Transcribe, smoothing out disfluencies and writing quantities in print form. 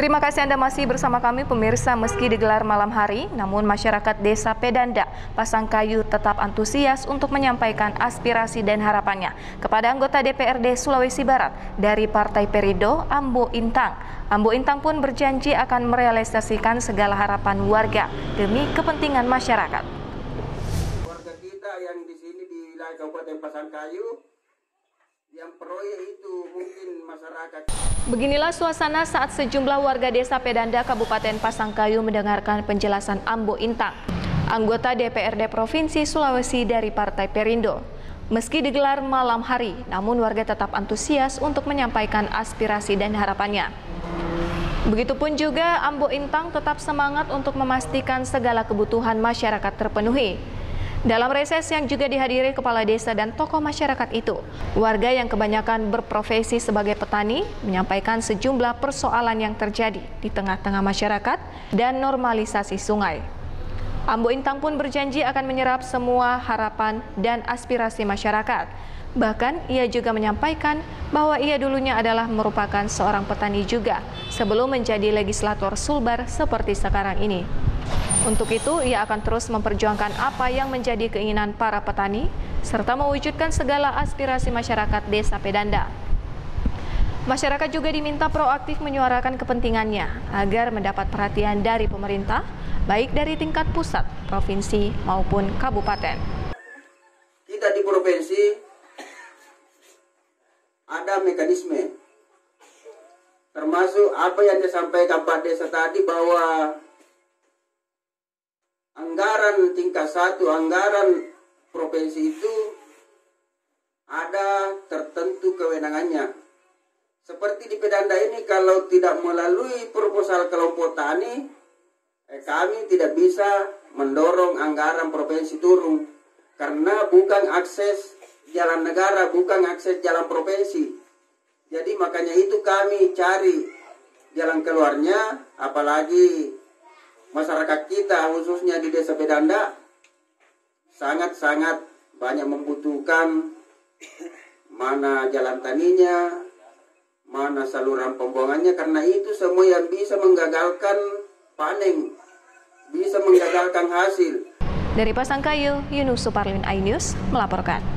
Terima kasih Anda masih bersama kami pemirsa. Meski digelar malam hari, namun masyarakat Desa Pedanda, Pasangkayu tetap antusias untuk menyampaikan aspirasi dan harapannya kepada anggota DPRD Sulawesi Barat dari Partai Perindo, Ambo Intang. Ambo Intang pun berjanji akan merealisasikan segala harapan warga demi kepentingan masyarakat. Warga kita yang di sini di wilayah Kabupaten Pasangkayu, yang proyek itu mungkin masyarakat. Beginilah suasana saat sejumlah warga Desa Pedanda, Kabupaten Pasangkayu mendengarkan penjelasan Ambo Intang, anggota DPRD Provinsi Sulawesi dari Partai Perindo. Meski digelar malam hari, namun warga tetap antusias untuk menyampaikan aspirasi dan harapannya. Begitupun juga Ambo Intang tetap semangat untuk memastikan segala kebutuhan masyarakat terpenuhi. Dalam reses yang juga dihadiri kepala desa dan tokoh masyarakat itu, warga yang kebanyakan berprofesi sebagai petani menyampaikan sejumlah persoalan yang terjadi di tengah-tengah masyarakat dan normalisasi sungai. Ambo Intang pun berjanji akan menyerap semua harapan dan aspirasi masyarakat. Bahkan ia juga menyampaikan bahwa ia dulunya adalah merupakan seorang petani juga sebelum menjadi legislator Sulbar seperti sekarang ini. Untuk itu, ia akan terus memperjuangkan apa yang menjadi keinginan para petani, serta mewujudkan segala aspirasi masyarakat Desa Pedanda. Masyarakat juga diminta proaktif menyuarakan kepentingannya agar mendapat perhatian dari pemerintah, baik dari tingkat pusat, provinsi, maupun kabupaten. Kita di provinsi ada mekanisme, termasuk apa yang disampaikan Pak Desa tadi bahwa anggaran tingkat 1, anggaran provinsi itu ada tertentu kewenangannya. Seperti di Pedanda ini, kalau tidak melalui proposal kelompok tani, kami tidak bisa mendorong anggaran provinsi turun. Karena bukan akses jalan negara, bukan akses jalan provinsi. Jadi makanya itu kami cari jalan keluarnya, apalagi masyarakat kita khususnya di Desa Pedanda sangat-sangat banyak membutuhkan mana jalan taninya, mana saluran pembuangannya, karena itu semua yang bisa menggagalkan panen, bisa menggagalkan hasil. Dari Pasangkayu, Yunus Suparlin, iNews melaporkan.